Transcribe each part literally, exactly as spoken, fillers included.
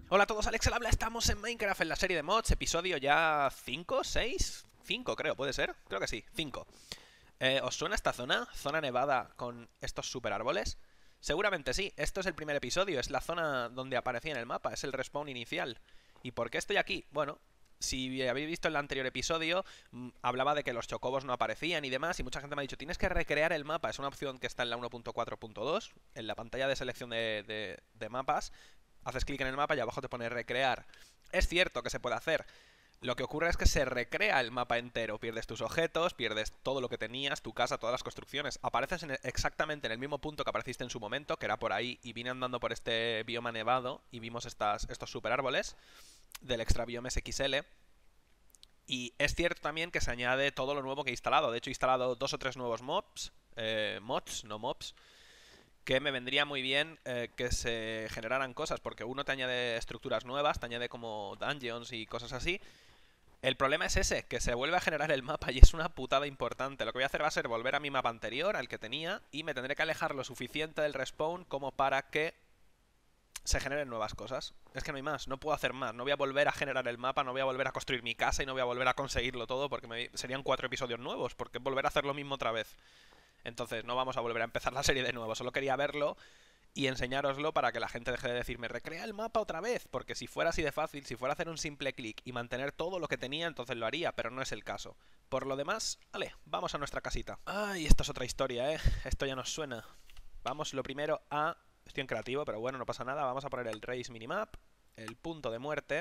Hola a todos, Alex al habla, estamos en Minecraft en la serie de mods, episodio ya cinco, seis, cinco creo, ¿puede ser? Creo que sí, cinco. Eh, ¿Os suena esta zona? Zona nevada con estos super árboles. Seguramente sí, esto es el primer episodio, es la zona donde aparecía en el mapa, es el respawn inicial. ¿Y por qué estoy aquí? Bueno, si habéis visto el anterior episodio, mmm, hablaba de que los chocobos no aparecían y demás, y mucha gente me ha dicho, tienes que recrear el mapa, es una opción que está en la uno punto cuatro punto dos, en la pantalla de selección de, de, de mapas. Haces clic en el mapa y abajo te pone recrear. Es cierto que se puede hacer. Lo que ocurre es que se recrea el mapa entero. Pierdes tus objetos, pierdes todo lo que tenías, tu casa, todas las construcciones. Apareces en el, exactamente en el mismo punto que apareciste en su momento, que era por ahí, y vine andando por este bioma nevado y vimos estas, estos super árboles del extra biome X L. Y es cierto también que se añade todo lo nuevo que he instalado. De hecho, he instalado dos o tres nuevos mobs, eh, mods, no mobs, que me vendría muy bien eh, que se generaran cosas, porque uno te añade estructuras nuevas, te añade como dungeons y cosas así. El problema es ese, que se vuelve a generar el mapa y es una putada importante. Lo que voy a hacer va a ser volver a mi mapa anterior, al que tenía, y me tendré que alejar lo suficiente del respawn como para que se generen nuevas cosas. Es que no hay más, no puedo hacer más. No voy a volver a generar el mapa, no voy a volver a construir mi casa y no voy a volver a conseguirlo todo, porque me... serían cuatro episodios nuevos, porque volver a hacer lo mismo otra vez. Entonces no vamos a volver a empezar la serie de nuevo, solo quería verlo y enseñároslo para que la gente deje de decirme recrea el mapa otra vez, porque si fuera así de fácil, si fuera a hacer un simple clic y mantener todo lo que tenía, entonces lo haría, pero no es el caso. Por lo demás, vale, vamos a nuestra casita. Ay, esto es otra historia, eh, esto ya nos suena. Vamos lo primero a... Estoy en creativo, pero bueno, no pasa nada, vamos a poner el race minimap, el punto de muerte,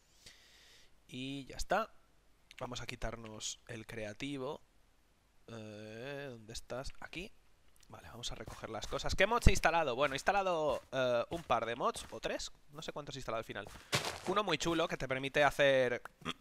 y ya está. Vamos a quitarnos el creativo. Eh, ¿Dónde estás? Aquí. Vale, vamos a recoger las cosas. ¿Qué mods he instalado? Bueno, he instalado uh, un par de mods, o tres, no sé cuántos he instalado al final. Uno muy chulo que te permite hacer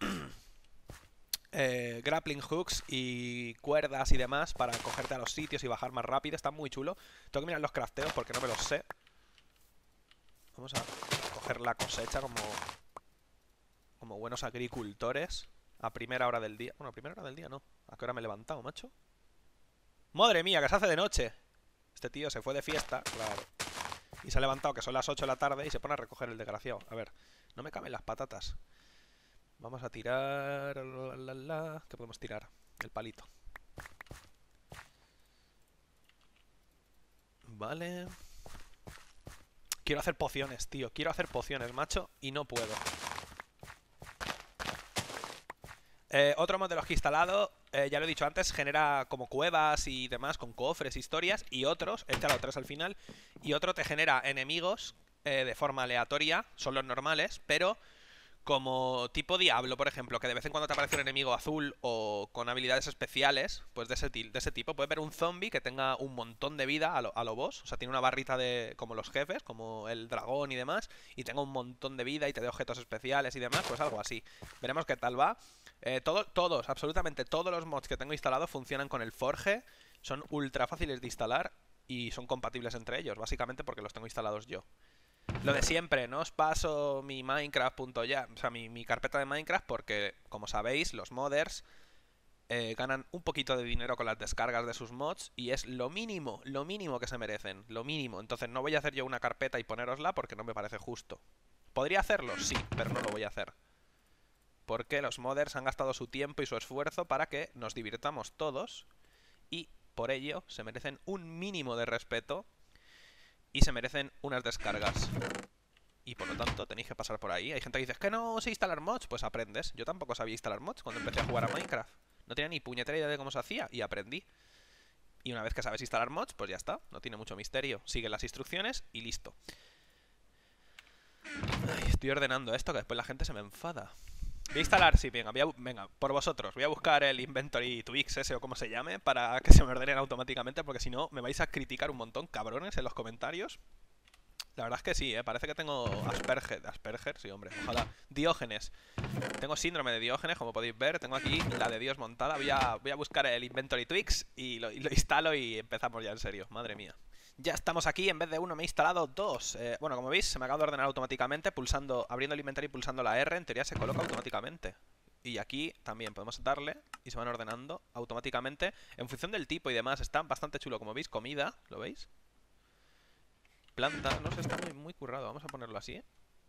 eh, grappling hooks y cuerdas y demás para cogerte a los sitios y bajar más rápido. Está muy chulo. Tengo que mirar los crafteos porque no me los sé. Vamos a coger la cosecha como, como buenos agricultores a primera hora del día. Bueno, a primera hora del día no. ¿A qué hora me he levantado, macho? ¡Madre mía, que se hace de noche! Este tío se fue de fiesta, claro. Y se ha levantado, que son las ocho de la tarde, y se pone a recoger el desgraciado. A ver, no me caben las patatas. Vamos a tirar... La, la, la. ¿Qué podemos tirar? El palito. Vale. Quiero hacer pociones, tío. Quiero hacer pociones, macho, y no puedo. Eh, otro mod de los que he instalado, eh, ya lo he dicho antes, genera como cuevas y demás, con cofres, historias, y otros, he instalado tres al final, y otro te genera enemigos eh, de forma aleatoria, son los normales, pero como tipo Diablo, por ejemplo, que de vez en cuando te aparece un enemigo azul o con habilidades especiales, pues de ese, de ese tipo. Puedes ver un zombie que tenga un montón de vida a lo, a lo boss, o sea, tiene una barrita de como los jefes, como el dragón y demás, y tenga un montón de vida y te dé objetos especiales y demás, pues algo así. Veremos qué tal va. Eh, todo, todos, absolutamente todos los mods que tengo instalados funcionan con el Forge, son ultra fáciles de instalar y son compatibles entre ellos, básicamente porque los tengo instalados yo. Lo de siempre, no os paso mi Minecraft.ya, o sea, mi, mi carpeta de Minecraft porque, como sabéis, los modders eh, ganan un poquito de dinero con las descargas de sus mods y es lo mínimo, lo mínimo que se merecen, lo mínimo. Entonces no voy a hacer yo una carpeta y ponérosla porque no me parece justo. ¿Podría hacerlo? Sí, pero no lo voy a hacer. Porque los modders han gastado su tiempo y su esfuerzo para que nos divirtamos todos y por ello se merecen un mínimo de respeto y se merecen unas descargas. Y por lo tanto tenéis que pasar por ahí. Hay gente que dice, es que no sé instalar mods. Pues aprendes. Yo tampoco sabía instalar mods cuando empecé a jugar a Minecraft. No tenía ni puñetera idea de cómo se hacía y aprendí. Y una vez que sabes instalar mods, pues ya está. No tiene mucho misterio. Sigue las instrucciones y listo. Ay, estoy ordenando esto que después la gente se me enfada. Voy a instalar, sí, venga, voy a, venga, por vosotros. Voy a buscar el Inventory Twix ese o como se llame para que se me ordenen automáticamente porque si no me vais a criticar un montón, cabrones, en los comentarios. La verdad es que sí, ¿eh? Parece que tengo Asperger. Asperger, sí, hombre, ojalá. Diógenes. Tengo síndrome de Diógenes, como podéis ver. Tengo aquí la de Dios montada. Voy a, voy a buscar el Inventory Twix y lo, y lo instalo y empezamos ya en serio. Madre mía. Ya estamos aquí, en vez de uno me he instalado dos. Eh, bueno, como veis, se me acaba de ordenar automáticamente pulsando, abriendo el inventario y pulsando la R. En teoría se coloca automáticamente. Y aquí también podemos darle y se van ordenando automáticamente en función del tipo y demás. Está bastante chulo, como veis, comida, ¿lo veis? Planta, no sé, está muy, muy currado. Vamos a ponerlo así, ¿eh?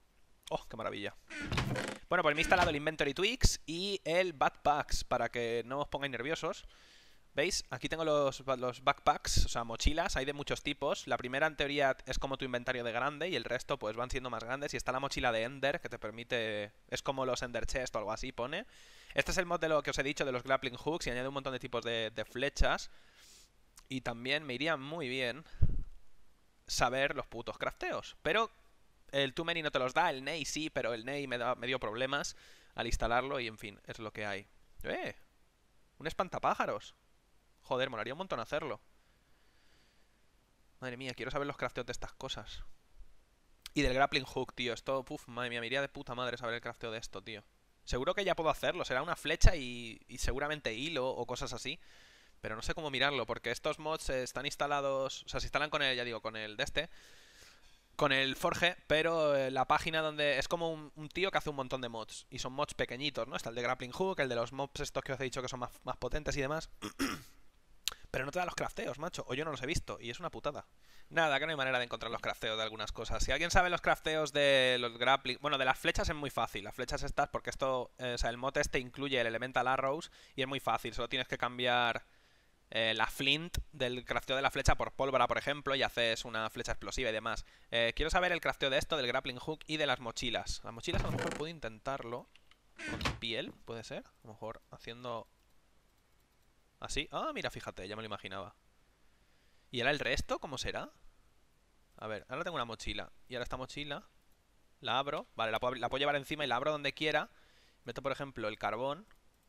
¡Oh, qué maravilla! Bueno, pues me he instalado el Inventory Tweaks y el Backpacks para que no os pongáis nerviosos. ¿Veis? Aquí tengo los, los backpacks, o sea, mochilas, hay de muchos tipos. La primera, en teoría, es como tu inventario de grande y el resto, pues, van siendo más grandes. Y está la mochila de Ender, que te permite... Es como los Ender Chest o algo así, pone. Este es el mod de lo que os he dicho, de los grappling hooks, y añade un montón de tipos de, de flechas. Y también me iría muy bien saber los putos crafteos. Pero el Too Many no te los da, el Ney sí, pero el Ney me, da, me dio problemas al instalarlo y, en fin, es lo que hay. ¡Eh! Un espantapájaros. Joder, molaría un montón hacerlo. Madre mía, quiero saber los crafteos de estas cosas. Y del grappling hook, tío. Esto, puf, madre mía, me iría de puta madre saber el crafteo de esto, tío. Seguro que ya puedo hacerlo. Será una flecha y, y seguramente hilo o cosas así. Pero no sé cómo mirarlo, porque estos mods están instalados... O sea, se instalan con el, ya digo, con el de este... Con el Forge, pero eh, la página donde... Es como un, un tío que hace un montón de mods. Y son mods pequeñitos, ¿no? Está el de grappling hook, el de los mobs estos que os he dicho que son más, más potentes y demás... Pero no te da los crafteos, macho. O yo no los he visto. Y es una putada. Nada, que no hay manera de encontrar los crafteos de algunas cosas. Si alguien sabe los crafteos de los grappling... Bueno, de las flechas es muy fácil. Las flechas estas, porque esto... Eh, o sea, el mod este incluye el Elemental Arrows. Y es muy fácil. Solo tienes que cambiar eh, la flint del crafteo de la flecha por pólvora, por ejemplo. Y haces una flecha explosiva y demás. Eh, quiero saber el crafteo de esto, del grappling hook y de las mochilas. Las mochilas a lo mejor puedo intentarlo. Con piel, puede ser. A lo mejor haciendo... ¿Así? Ah, mira, fíjate, ya me lo imaginaba. ¿Y ahora el resto? ¿Cómo será? A ver, ahora tengo una mochila. Y ahora esta mochila la abro. Vale, la puedo, la puedo llevar encima y la abro donde quiera. Meto, por ejemplo, el carbón.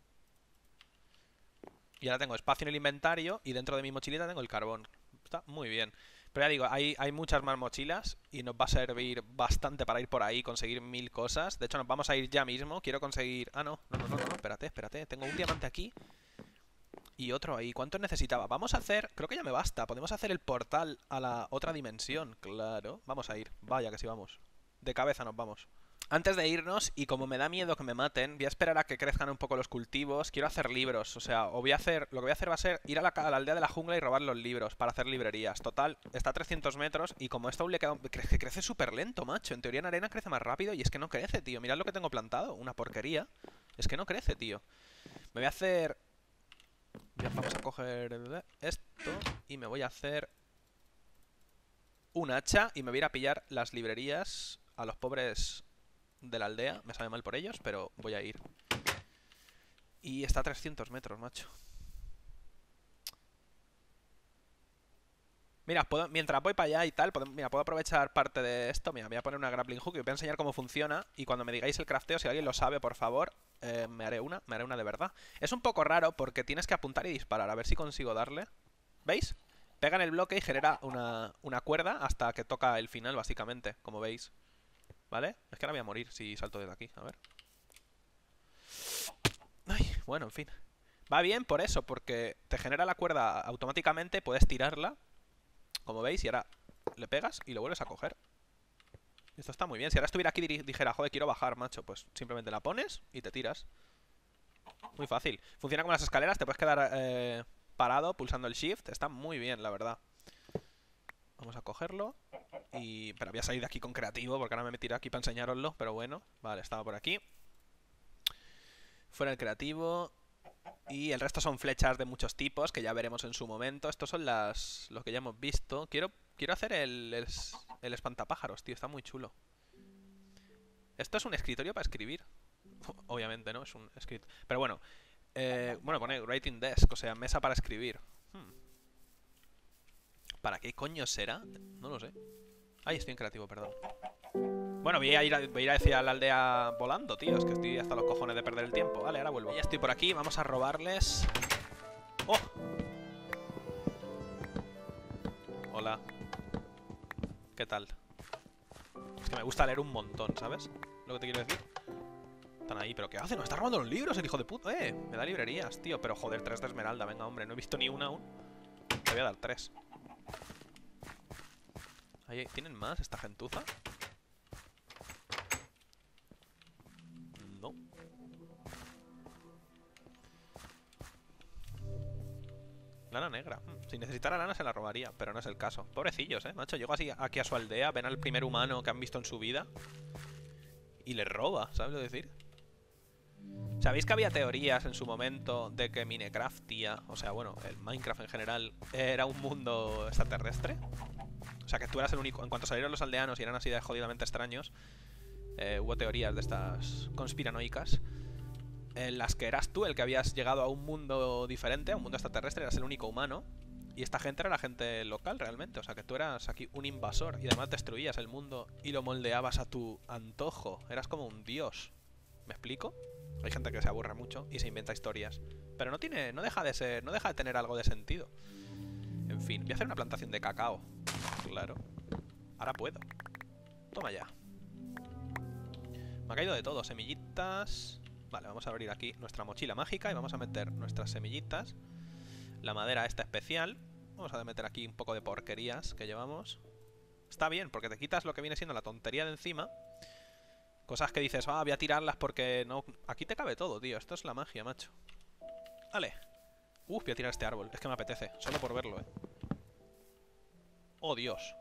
Y ahora tengo espacio en el inventario. Y dentro de mi mochilita tengo el carbón. Está muy bien. Pero ya digo, hay, hay muchas más mochilas. Y nos va a servir bastante para ir por ahí y conseguir mil cosas. De hecho, nos vamos a ir ya mismo. Quiero conseguir... Ah, no, no, no, no, no, espérate, espérate. Tengo un diamante aquí. Y otro ahí. ¿Cuántos necesitaba? Vamos a hacer... Creo que ya me basta. Podemos hacer el portal a la otra dimensión. Claro. Vamos a ir. Vaya que sí vamos. De cabeza nos vamos. Antes de irnos, y como me da miedo que me maten, voy a esperar a que crezcan un poco los cultivos. Quiero hacer libros. O sea, o voy a hacer... Lo que voy a hacer va a ser ir a la, a la aldea de la jungla y robar los libros para hacer librerías. Total, está a trescientos metros y como esto aún le queda... Crece, crece súper lento, macho. En teoría en arena crece más rápido y es que no crece, tío. Mirad lo que tengo plantado. Una porquería. Es que no crece, tío. Me voy a hacer... Vamos a coger esto y me voy a hacer un hacha y me voy a ir a pillar las librerías a los pobres de la aldea. Me sabe mal por ellos, pero voy a ir. Y está a trescientos metros, macho. Mira, puedo, mientras voy para allá y tal, puedo, mira, puedo aprovechar parte de esto. Mira, voy a poner una grappling hook y os voy a enseñar cómo funciona. Y cuando me digáis el crafteo, si alguien lo sabe, por favor, eh, me haré una, me haré una de verdad. Es un poco raro porque tienes que apuntar y disparar. A ver si consigo darle. ¿Veis? Pega en el bloque y genera una, una cuerda hasta que toca el final, básicamente, como veis. ¿Vale? Es que ahora voy a morir si salto desde aquí. A ver. Ay, bueno, en fin. Va bien por eso, porque te genera la cuerda automáticamente, puedes tirarla, como veis, y ahora le pegas y lo vuelves a coger. Esto está muy bien. Si ahora estuviera aquí y dijera, joder, quiero bajar, macho, pues simplemente la pones y te tiras. Muy fácil. Funciona como las escaleras, te puedes quedar eh, parado pulsando el shift. Está muy bien, la verdad. Vamos a cogerlo. Y... Pero voy a salir de aquí con creativo, porque ahora me meteré aquí para enseñároslo, pero bueno. Vale, estaba por aquí. Fuera el creativo. Y el resto son flechas de muchos tipos, que ya veremos en su momento. Estos son las los que ya hemos visto. Quiero, quiero hacer el, el, el espantapájaros, tío. Está muy chulo. Esto es un escritorio para escribir. Obviamente, ¿no? Es un escritorio. Pero bueno. Eh, bueno, pone writing desk, o sea, mesa para escribir. Hmm. ¿Para qué coño será? No lo sé. Ay, estoy en creativo, perdón. Bueno, voy a ir a, voy a ir hacia la aldea volando, tío. Es que estoy hasta los cojones de perder el tiempo. Vale, ahora vuelvo. Ya estoy por aquí, vamos a robarles. ¡Oh! Hola. ¿Qué tal? Es que me gusta leer un montón, ¿sabes? Lo que te quiero decir. Están ahí, ¿pero qué hacen? ¿No está robando los libros el hijo de puta? ¡Eh! Me da librerías, tío. Pero joder, tres de esmeralda. Venga, hombre, no he visto ni una aún. Te voy a dar tres. Ahí, ¿tienen más esta gentuza? No. Lana negra. Si necesitara lana se la robaría, pero no es el caso. Pobrecillos, eh, macho. Llego así aquí a su aldea, ven al primer humano que han visto en su vida y le roba, ¿sabes lo que decir? ¿Sabéis que había teorías en su momento de que Minecraftia, o sea, bueno, el Minecraft en general, era un mundo extraterrestre? O sea, que tú eras el único. En cuanto salieron los aldeanos y eran así de jodidamente extraños, eh, hubo teorías de estas conspiranoicas en las que eras tú el que habías llegado a un mundo diferente, a un mundo extraterrestre, eras el único humano. Y esta gente era la gente local realmente. O sea, que tú eras aquí un invasor y además destruías el mundo y lo moldeabas a tu antojo. Eras como un dios. ¿Me explico? Hay gente que se aburre mucho y se inventa historias. Pero no tiene. No deja de ser. No deja de tener algo de sentido. En fin, voy a hacer una plantación de cacao. Claro. Ahora puedo. Toma ya. Me ha caído de todo. Semillitas. Vale, vamos a abrir aquí nuestra mochila mágica y vamos a meter nuestras semillitas. La madera esta especial. Vamos a meter aquí un poco de porquerías que llevamos. Está bien, porque te quitas lo que viene siendo la tontería de encima. Cosas que dices, ah, voy a tirarlas porque no... Aquí te cabe todo, tío. Esto es la magia, macho. Vale. Uf, voy a tirar este árbol. Es que me apetece. Solo por verlo, eh. Oh, Dios.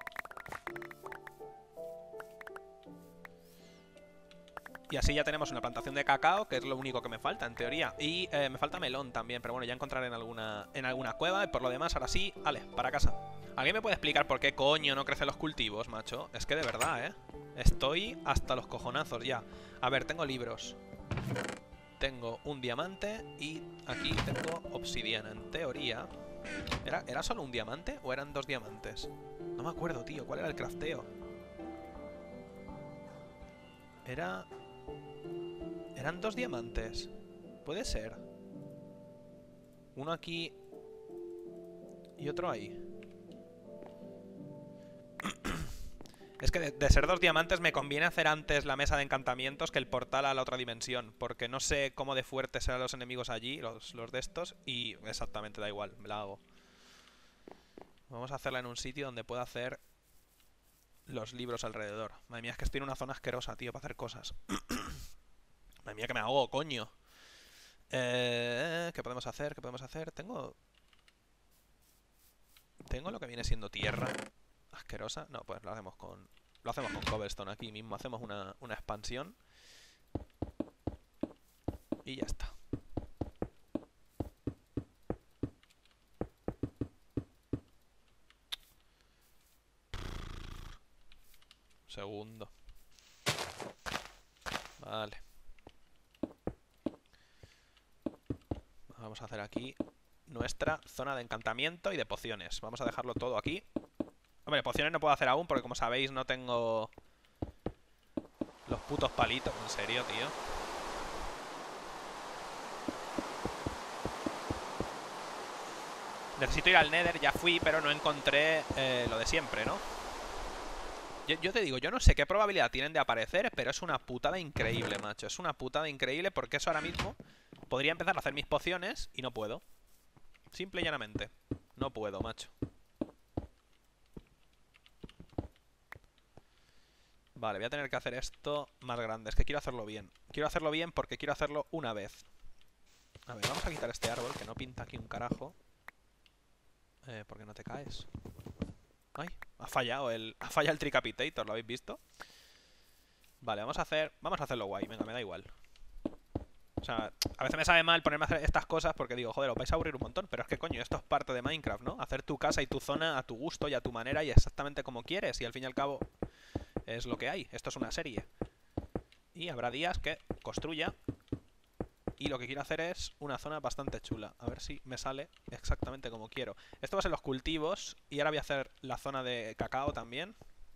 Y así ya tenemos una plantación de cacao, que es lo único que me falta, en teoría. Y eh, me falta melón también, pero bueno, ya encontraré en alguna, en alguna cueva. Y por lo demás, ahora sí, vale, para casa. ¿Alguien me puede explicar por qué coño no crecen los cultivos, macho? Es que de verdad, ¿eh? Estoy hasta los cojonazos ya. A ver, tengo libros. Tengo un diamante y aquí tengo obsidiana. En teoría... ¿Era, ¿Era solo un diamante o eran dos diamantes? No me acuerdo, tío. ¿Cuál era el crafteo? Era... ¿Eran dos diamantes? Puede ser. Uno aquí y otro ahí. Es que de, de ser dos diamantes me conviene hacer antes la mesa de encantamientos que el portal a la otra dimensión. Porque no sé cómo de fuertes serán los enemigos allí, los, los de estos. Y exactamente da igual, me la hago. Vamos a hacerla en un sitio donde pueda hacer los libros alrededor. Madre mía, es que estoy en una zona asquerosa, tío, para hacer cosas. Madre mía, que me hago, coño. Eh, ¿Qué podemos hacer? ¿Qué podemos hacer? Tengo... Tengo lo que viene siendo tierra asquerosa. No, pues lo hacemos con... Lo hacemos con cobblestone aquí mismo. Hacemos una, una expansión. Y ya está. Segundo. Vale. Vamos a hacer aquí nuestra zona de encantamiento y de pociones. Vamos a dejarlo todo aquí. Hombre, pociones no puedo hacer aún porque, como sabéis, no tengo los putos palitos. ¿En serio, tío? Necesito ir al Nether, ya fui, pero no encontré eh, lo de siempre, ¿no? Yo, yo te digo, yo no sé qué probabilidad tienen de aparecer, pero es una putada increíble, macho. Es una putada increíble porque eso ahora mismo... Podría empezar a hacer mis pociones y no puedo. Simple y llanamente. No puedo, macho. Vale, voy a tener que hacer esto más grande. Es que quiero hacerlo bien. Quiero hacerlo bien porque quiero hacerlo una vez. A ver, vamos a quitar este árbol que no pinta aquí un carajo. Eh, ¿por qué no te caes? Ay, ha fallado el... Ha fallado el Tricapitator, ¿lo habéis visto? Vale, vamos a hacer... Vamos a hacerlo guay. Venga, me da igual. O sea, a veces me sabe mal ponerme a hacer estas cosas porque digo, joder, os vais a aburrir un montón. Pero es que, coño, esto es parte de Minecraft, ¿no? Hacer tu casa y tu zona a tu gusto y a tu manera y exactamente como quieres. Y al fin y al cabo es lo que hay. Esto es una serie. Y habrá días que construya. Y lo que quiero hacer es una zona bastante chula. A ver si me sale exactamente como quiero. Esto va a ser los cultivos. Y ahora voy a hacer la zona de cacao también.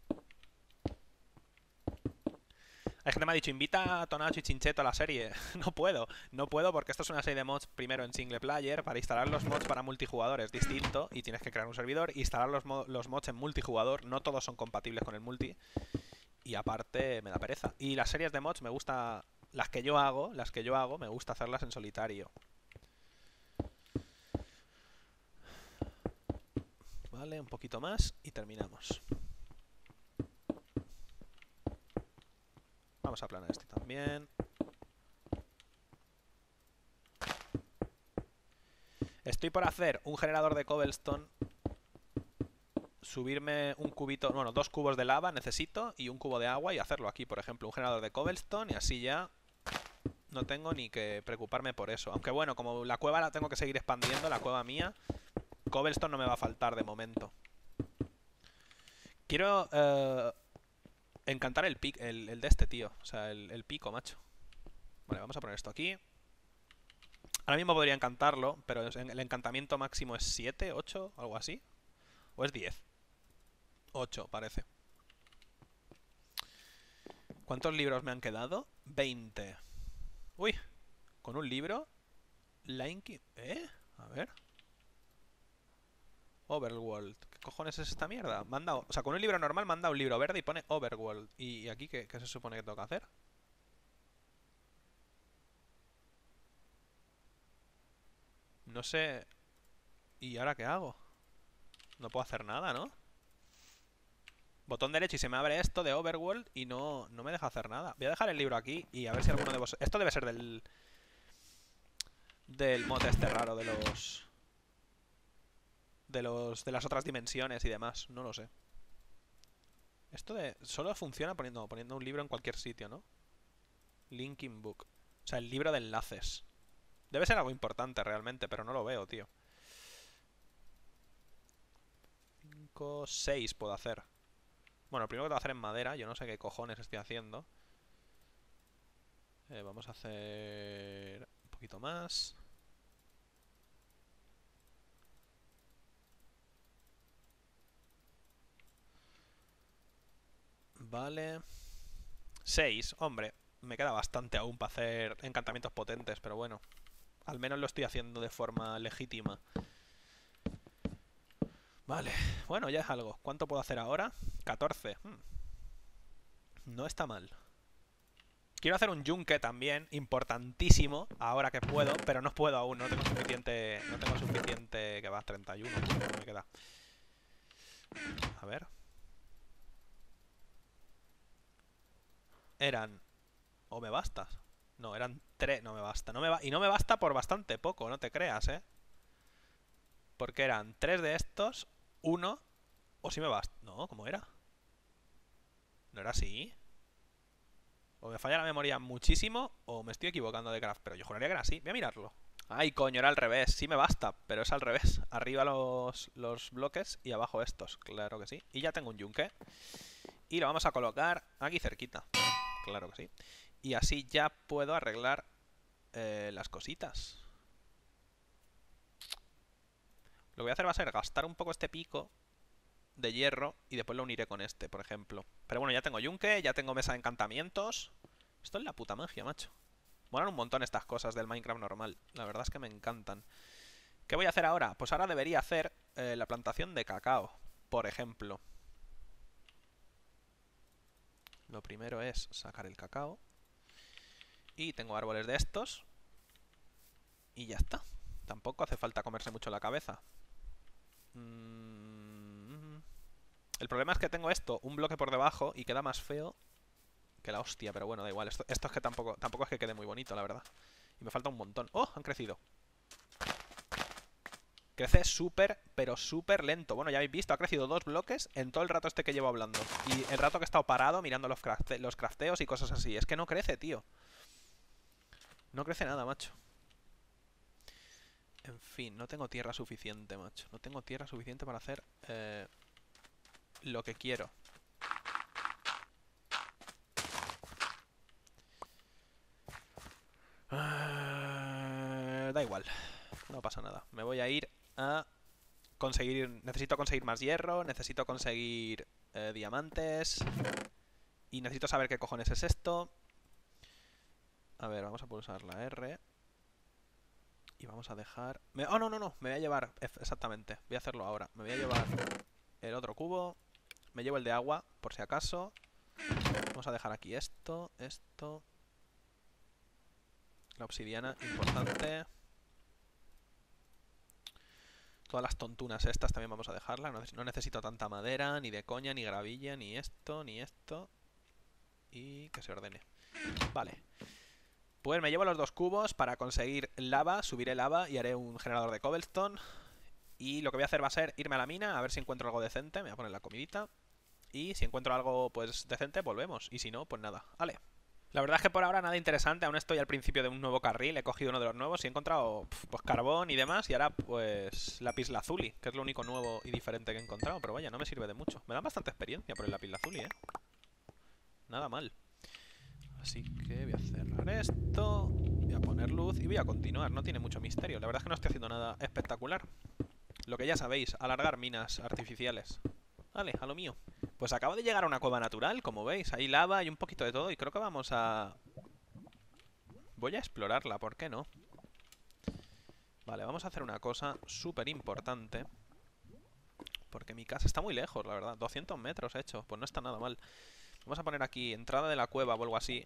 Hay gente que me ha dicho, invita a Tonacho y Chincheto a la serie. No puedo, no puedo porque esto es una serie de mods primero en single player. Para instalar los mods para multijugador es distinto y tienes que crear un servidor. Instalar los, mo los mods en multijugador, no todos son compatibles con el multi. Y aparte me da pereza. Y las series de mods me gusta, las que yo hago, las que yo hago, me gusta hacerlas en solitario. Vale, un poquito más y terminamos. Vamos a aplanar este también. Estoy por hacer un generador de cobblestone subirme un cubito, bueno, dos cubos de lava necesito y un cubo de agua y hacerlo aquí, por ejemplo, un generador de cobblestone y así ya no tengo ni que preocuparme por eso. Aunque bueno, como la cueva la tengo que seguir expandiendo, la cueva mía, cobblestone no me va a faltar de momento. Quiero eh, encantar el, pic, el, el de este, tío. O sea, el, el pico, macho. Vale, vamos a poner esto aquí. Ahora mismo podría encantarlo, pero el encantamiento máximo es siete, ocho, algo así. ¿O es diez? ocho, parece. ¿Cuántos libros me han quedado? veinte. Uy, con un libro. Linky. ¿Eh? A ver. Overworld. ¿Qué cojones es esta mierda? Manda, o sea, con un libro normal manda un libro verde y pone Overworld. ¿Y aquí qué, qué se supone que tengo que hacer? No sé. ¿Y ahora qué hago? No puedo hacer nada, ¿no? Botón derecho y se me abre esto de Overworld y no, no me deja hacer nada. Voy a dejar el libro aquí y a ver si alguno de vosotros... Esto debe ser del... Del mod este raro, de los... De los... De las otras dimensiones y demás. No lo sé. Esto de... Solo funciona poniendo, poniendo un libro en cualquier sitio, ¿no? Linking Book. O sea, el libro de enlaces. Debe ser algo importante realmente, pero no lo veo, tío. cinco, seis puedo hacer. Bueno, lo primero que tengo que hacer en madera. Yo no sé qué cojones estoy haciendo. Eh, vamos a hacer... Un poquito más. Vale. seis, hombre. Me queda bastante aún para hacer encantamientos potentes, pero bueno. Al menos lo estoy haciendo de forma legítima. Vale. Bueno, ya es algo. ¿Cuánto puedo hacer ahora? catorce. Hmm. No está mal. Quiero hacer un yunque también, importantísimo, ahora que puedo, pero no puedo aún, no tengo suficiente... No tengo suficiente... Que va, treinta y uno, no me queda. A ver. Eran... ¿O me basta? No, eran tres, no me basta. No me ba... Y no me basta por bastante poco, no te creas, ¿eh? Porque eran tres de estos, uno... O si me basta... No, ¿cómo era? ¿No era así? O me falla la memoria muchísimo o me estoy equivocando de craft. Pero yo juraría que era así. Voy a mirarlo. Ay, coño, era al revés. Sí me basta, pero es al revés. Arriba los, los bloques y abajo estos. Claro que sí. Y ya tengo un yunque. Y lo vamos a colocar aquí cerquita. Claro que sí. Y así ya puedo arreglar eh, las cositas. Lo que voy a hacer va a ser gastar un poco este pico de hierro y después lo uniré con este, por ejemplo. Pero bueno, ya tengo yunque, ya tengo mesa de encantamientos. Esto es la puta magia, macho. Molan un montón estas cosas del Minecraft normal. La verdad es que me encantan. ¿Qué voy a hacer ahora? Pues ahora debería hacer eh, la plantación de cacao, por ejemplo. Lo primero es sacar el cacao. Y tengo árboles de estos. Y ya está. Tampoco hace falta comerse mucho la cabeza. Mm... El problema es que tengo esto, un bloque por debajo, y queda más feo que la hostia, pero bueno, da igual. Esto, esto es que tampoco, tampoco es que quede muy bonito, la verdad. Y me falta un montón. ¡Oh! Han crecido. Crece súper, pero súper lento. Bueno, ya habéis visto, ha crecido dos bloques en todo el rato este que llevo hablando. Y el rato que he estado parado mirando los, crafte los crafteos y cosas así. Es que no crece, tío. No crece nada, macho. En fin, no tengo tierra suficiente, macho. No tengo tierra suficiente para hacer eh, lo que quiero. Uh, da igual. No pasa nada. Me voy a ir a conseguir... Necesito conseguir más hierro. Necesito conseguir eh, diamantes. Y necesito saber qué cojones es esto. A ver, vamos a pulsar la R. Y vamos a dejar... Me... Oh, no, no, no. Me voy a llevar... Exactamente. Voy a hacerlo ahora. Me voy a llevar el otro cubo. Me llevo el de agua, por si acaso. Vamos a dejar aquí esto, esto. La obsidiana, importante. Todas las tontunas estas también vamos a dejarlas. No necesito tanta madera, ni de coña, ni gravilla, ni esto, ni esto. Y que se ordene. Vale. Pues me llevo los dos cubos para conseguir lava, subiré lava y haré un generador de cobblestone. Y lo que voy a hacer va a ser irme a la mina, a ver si encuentro algo decente. Me voy a poner la comidita. Y si encuentro algo, pues, decente, volvemos. Y si no, pues nada. Vale. La verdad es que por ahora nada interesante. Aún estoy al principio de un nuevo carril. He cogido uno de los nuevos y he encontrado, pues, carbón y demás. Y ahora, pues, lapislázuli, que es lo único nuevo y diferente que he encontrado. Pero vaya, no me sirve de mucho. Me da bastante experiencia por el lapislázuli, ¿eh? Nada mal. Así que voy a cerrar esto. Voy a poner luz y voy a continuar. No tiene mucho misterio. La verdad es que no estoy haciendo nada espectacular. Lo que ya sabéis, alargar minas artificiales. Vale, a lo mío. Pues acabo de llegar a una cueva natural, como veis. Hay lava y un poquito de todo. Y creo que vamos a... Voy a explorarla, ¿por qué no? Vale, vamos a hacer una cosa súper importante. Porque mi casa está muy lejos, la verdad. doscientos metros he hecho, pues no está nada mal. Vamos a poner aquí entrada de la cueva o algo así.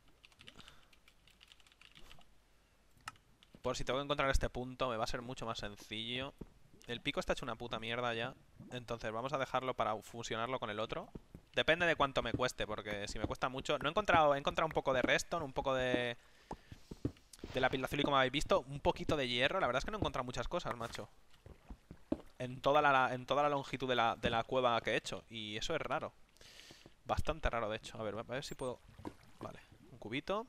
Por si tengo que encontrar este punto, me va a ser mucho más sencillo. El pico está hecho una puta mierda ya. Entonces vamos a dejarlo para fusionarlo con el otro. Depende de cuánto me cueste, porque si me cuesta mucho... No he encontrado... He encontrado un poco de redstone, un poco de... De lapislázuli, como habéis visto. Un poquito de hierro. La verdad es que no he encontrado muchas cosas, macho. En toda la, en toda la longitud de la, de la cueva que he hecho. Y eso es raro. Bastante raro, de hecho. A ver, a ver si puedo... Vale, un cubito.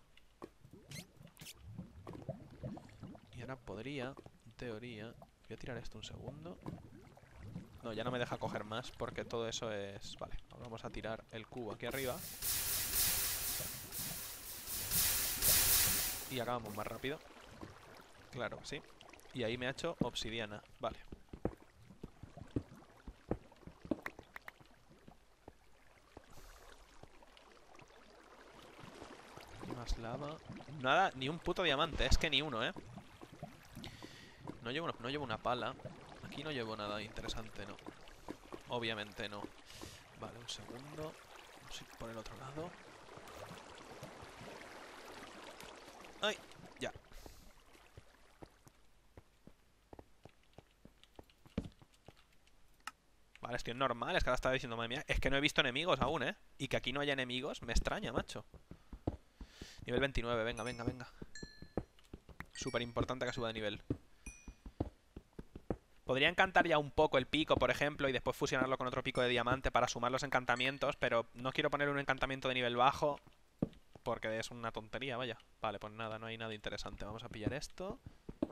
Y ahora podría, en teoría... Voy a tirar esto un segundo. No, ya no me deja coger más porque todo eso es... Vale, ahora vamos a tirar el cubo aquí arriba. Y acabamos más rápido. Claro que sí. Y ahí me ha hecho obsidiana. Vale. Más lava. Nada, ni un puto diamante. Es que ni uno, ¿eh? No llevo, no llevo una pala. Aquí no llevo nada interesante, no. Obviamente no. Vale, un segundo. Vamos a ir por el otro lado. ¡Ay! Ya. Vale, es que es normal. Es que ahora estaba diciendo, madre mía, es que no he visto enemigos aún, ¿eh? Y que aquí no haya enemigos, me extraña, macho. Nivel veintinueve, venga, venga, venga. Súper importante que suba de nivel. Podría encantar ya un poco el pico, por ejemplo, y después fusionarlo con otro pico de diamante para sumar los encantamientos, pero no quiero poner un encantamiento de nivel bajo porque es una tontería, vaya. Vale, pues nada, no hay nada interesante. Vamos a pillar esto.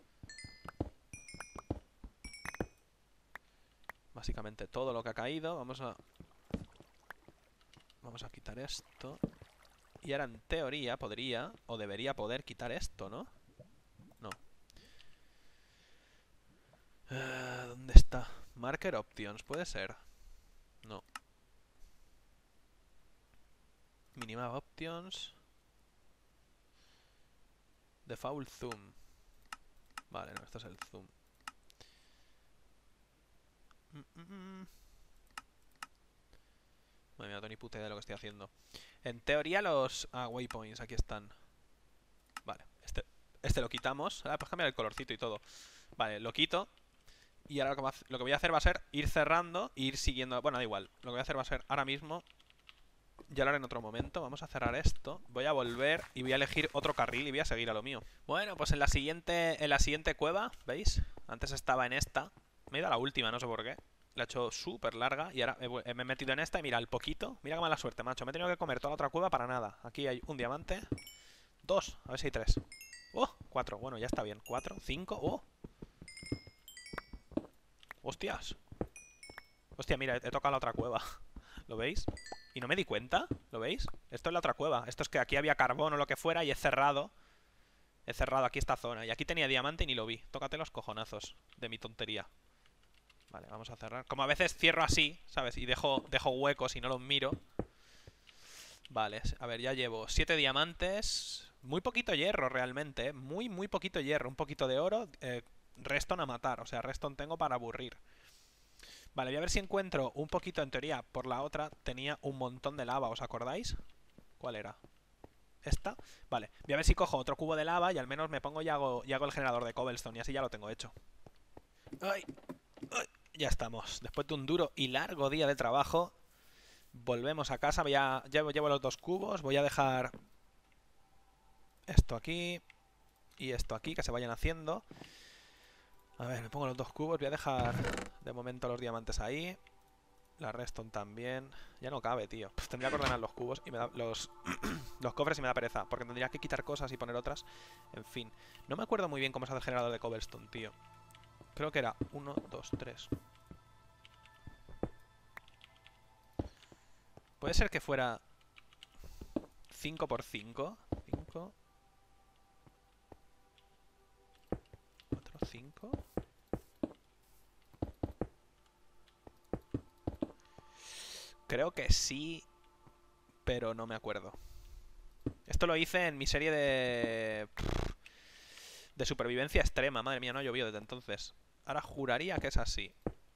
Básicamente todo lo que ha caído. Vamos a... Vamos a quitar esto. Y ahora en teoría podría, o debería poder quitar esto, ¿no? No. Uh, ¿Dónde está? Marker Options, ¿puede ser? No. Minimap Options. Default Zoom. Vale, no, esto es el zoom. Mm -mm -mm. Madre mía, no tengo ni puta idea de lo que estoy haciendo. En teoría los... Ah, waypoints, aquí están. Vale, este, este lo quitamos. Ah, pues cambiar el colorcito y todo. Vale, lo quito. Y ahora lo que voy a hacer va a ser ir cerrando e ir siguiendo... Bueno, da igual. Lo que voy a hacer va a ser ahora mismo... Ya lo haré en otro momento. Vamos a cerrar esto. Voy a volver y voy a elegir otro carril y voy a seguir a lo mío. Bueno, pues en la siguiente, en la siguiente cueva, ¿veis? Antes estaba en esta. Me he ido a la última, no sé por qué. La he hecho súper larga y ahora he, me he metido en esta y mira, el poquito. Mira qué mala suerte, macho. Me he tenido que comer toda la otra cueva para nada. Aquí hay un diamante. Dos. A ver si hay tres. ¡Oh! Cuatro. Bueno, ya está bien. Cuatro. Cinco. ¡Oh! ¡Hostias! Hostia, mira, he, he tocado la otra cueva. ¿Lo veis? Y no me di cuenta. ¿Lo veis? Esto es la otra cueva. Esto es que aquí había carbón o lo que fuera y he cerrado. He cerrado aquí esta zona. Y aquí tenía diamante y ni lo vi. Tócate los cojonazos de mi tontería. Vale, vamos a cerrar. Como a veces cierro así, ¿sabes? Y dejo, dejo huecos y no los miro. Vale, a ver, ya llevo siete diamantes. Muy poquito hierro realmente, ¿eh? Muy, muy poquito hierro. Un poquito de oro. Eh, redstone a matar. O sea, redstone tengo para aburrir. Vale, voy a ver si encuentro un poquito, en teoría, por la otra tenía un montón de lava, ¿os acordáis? ¿Cuál era? ¿Esta? Vale, voy a ver si cojo otro cubo de lava y al menos me pongo y hago, y hago el generador de cobblestone y así ya lo tengo hecho. ¡Ay! ¡Ay! Ya estamos. Después de un duro y largo día de trabajo, volvemos a casa. Voy a, llevo, llevo los dos cubos, voy a dejar esto aquí y esto aquí, que se vayan haciendo. A ver, me pongo los dos cubos. Voy a dejar de momento los diamantes ahí. La redstone también. Ya no cabe, tío. Pues tendría que ordenar los cubos y me da los, los cofres y me da pereza. Porque tendría que quitar cosas y poner otras. En fin. No me acuerdo muy bien cómo se hace el generador de cobblestone, tío. Creo que era uno, dos, tres. Puede ser que fuera cinco por cinco. cinco. cuatro, cinco. Creo que sí, pero no me acuerdo. Esto lo hice en mi serie de... de supervivencia extrema. Madre mía, no ha llovido desde entonces. Ahora juraría que es así.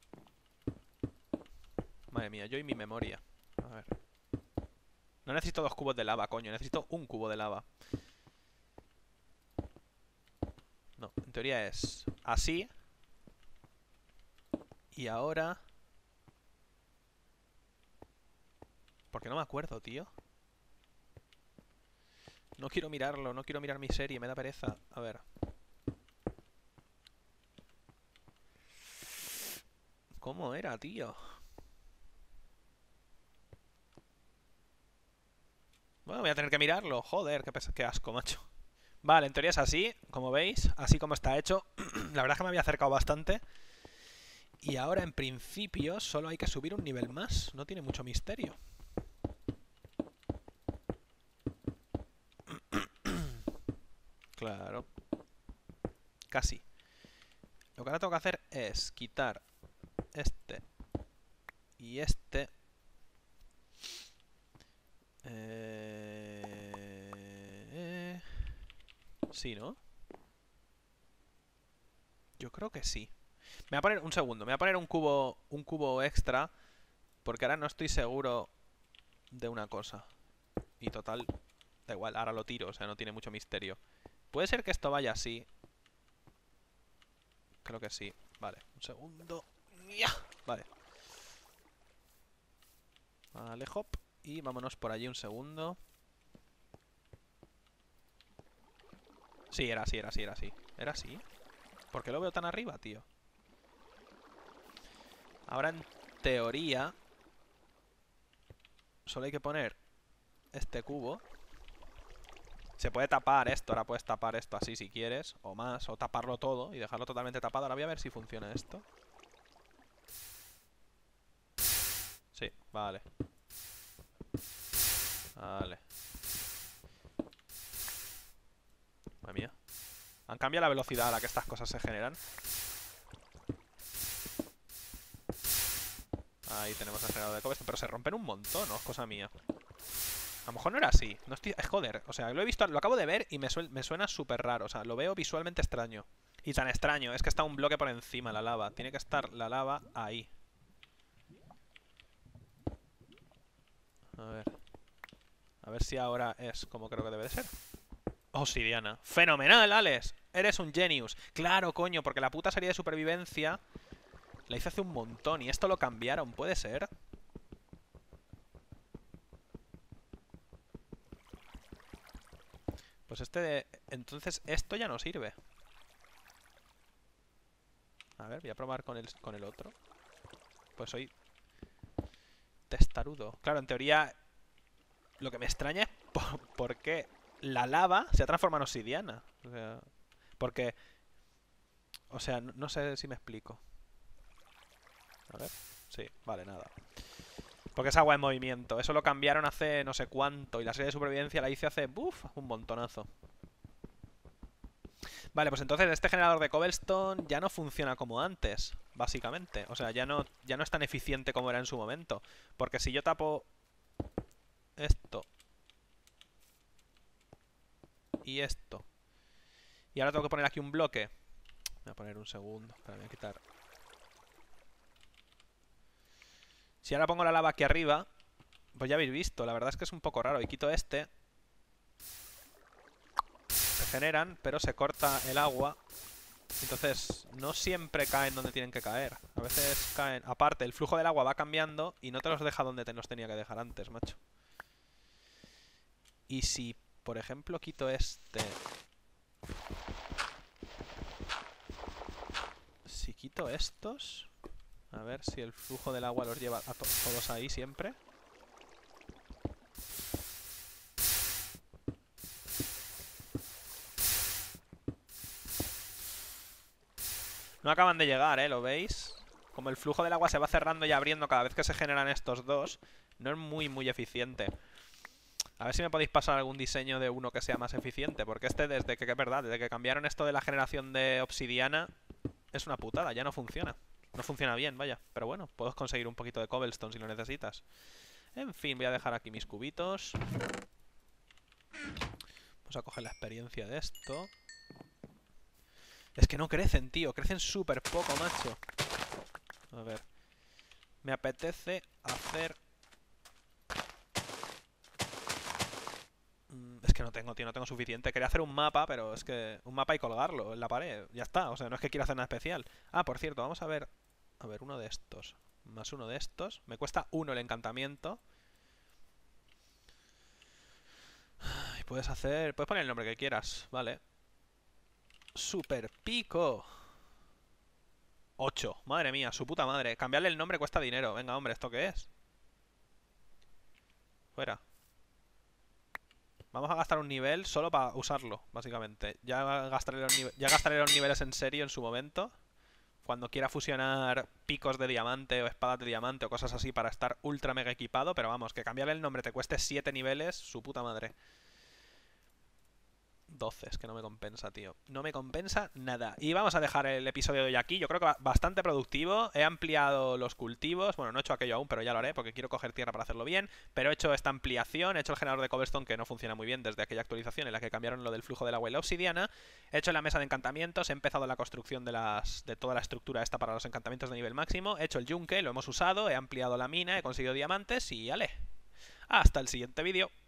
Madre mía, yo y mi memoria. A ver. No necesito dos cubos de lava, coño. Necesito un cubo de lava. No, en teoría es así. Y ahora... ¿Por qué no me acuerdo, tío? No quiero mirarlo, no quiero mirar mi serie, me da pereza. A ver. ¿Cómo era, tío? Bueno, voy a tener que mirarlo. Joder, qué, qué asco, macho. Vale, en teoría es así, como veis. Así como está hecho. La verdad es que me había acercado bastante. Y ahora, en principio, solo hay que subir un nivel más. No tiene mucho misterio. Claro. Casi. Lo que ahora tengo que hacer es quitar este y este. Eh... Sí, ¿no? Yo creo que sí. Me voy a poner un segundo. Me voy a poner un cubo, un cubo extra. Porque ahora no estoy seguro de una cosa. Y total, da igual, ahora lo tiro. O sea, no tiene mucho misterio. Puede ser que esto vaya así. Creo que sí. Vale, un segundo. ¡Ya! Vale. Vale, hop. Y vámonos por allí un segundo. Sí, era así, era así, era así. ¿Era así? ¿Por qué lo veo tan arriba, tío? Ahora, en teoría, solo hay que poner este cubo. Se puede tapar esto, ahora puedes tapar esto así si quieres, o más, o taparlo todo y dejarlo totalmente tapado. Ahora voy a ver si funciona esto. Sí, vale. Vale. Madre mía. Han cambiado la velocidad a la que estas cosas se generan. Ahí tenemos el generador de cobblestone, pero se rompen un montón, ¿no? Es cosa mía. A lo mejor no era así. No estoy... Es joder. O sea, lo he visto, lo acabo de ver y me, su... me suena súper raro. O sea, lo veo visualmente extraño. Y tan extraño. Es que está un bloque por encima, la lava. Tiene que estar la lava ahí. A ver. A ver si ahora es como creo que debe de ser. Obsidiana. ¡Fenomenal, Alex! Eres un genius. Claro, coño, porque la puta serie de supervivencia la hice hace un montón y esto lo cambiaron. ¿Puede ser? Pues este de... Entonces esto ya no sirve. A ver, voy a probar con el, con el otro. Pues soy testarudo. Claro, en teoría lo que me extraña es por, por qué la lava se ha transformado en obsidiana. O sea, porque... O sea, no, no sé si me explico. A ver. Sí, vale, nada. Porque es agua en movimiento. Eso lo cambiaron hace no sé cuánto. Y la serie de supervivencia la hice hace... Uf, un montonazo. Vale, pues entonces este generador de cobblestone ya no funciona como antes, básicamente. O sea, ya no, ya no es tan eficiente como era en su momento. Porque si yo tapo esto y esto, y ahora tengo que poner aquí un bloque. Voy a poner un segundo, para voy a quitar. Si ahora pongo la lava aquí arriba, pues ya habéis visto, la verdad es que es un poco raro. Y quito este. Se generan, pero se corta el agua. Entonces, no siempre caen donde tienen que caer. A veces caen... Aparte, el flujo del agua va cambiando y no te los deja donde te los tenía que dejar antes, macho. Y si, por ejemplo, quito este... quito estos. A ver si el flujo del agua los lleva a to todos ahí siempre. No acaban de llegar, ¿eh? ¿Lo veis? Como el flujo del agua se va cerrando y abriendo cada vez que se generan estos dos, no es muy, muy eficiente. A ver si me podéis pasar algún diseño de uno que sea más eficiente, porque este, desde que, que es verdad, desde que cambiaron esto de la generación de obsidiana, es una putada, ya no funciona. No funciona bien, vaya. Pero bueno, puedes conseguir un poquito de cobblestone si lo necesitas. En fin, voy a dejar aquí mis cubitos. Vamos a coger la experiencia de esto. Es que no crecen, tío. Crecen súper poco, macho. A ver. Me apetece hacer... Es que no tengo, tío. No tengo suficiente. Quería hacer un mapa, pero es que... Un mapa y colgarlo en la pared. Ya está. O sea, no es que quiera hacer nada especial. Ah, por cierto, vamos a ver... A ver, uno de estos. Más uno de estos. Me cuesta uno el encantamiento. Y puedes hacer... Puedes poner el nombre que quieras. Vale. Super pico. ocho. Madre mía, su puta madre. Cambiarle el nombre cuesta dinero. Venga, hombre, ¿esto qué es? Fuera. Vamos a gastar un nivel solo para usarlo, básicamente. Ya gastaré, los ya gastaré los niveles en serio en su momento. Cuando quiera fusionar picos de diamante o espadas de diamante o cosas así para estar ultra mega equipado. Pero vamos, que cambiarle el nombre te cueste siete niveles, su puta madre. doce, es que no me compensa, tío. No me compensa nada. Y vamos a dejar el episodio de hoy aquí. Yo creo que bastante productivo. He ampliado los cultivos. Bueno, no he hecho aquello aún, pero ya lo haré porque quiero coger tierra para hacerlo bien. Pero he hecho esta ampliación. He hecho el generador de cobblestone que no funciona muy bien desde aquella actualización en la que cambiaron lo del flujo del agua y la obsidiana. He hecho la mesa de encantamientos. He empezado la construcción de, las, de toda la estructura esta para los encantamientos de nivel máximo. He hecho el yunque, lo hemos usado. He ampliado la mina. He conseguido diamantes y ale. Hasta el siguiente vídeo.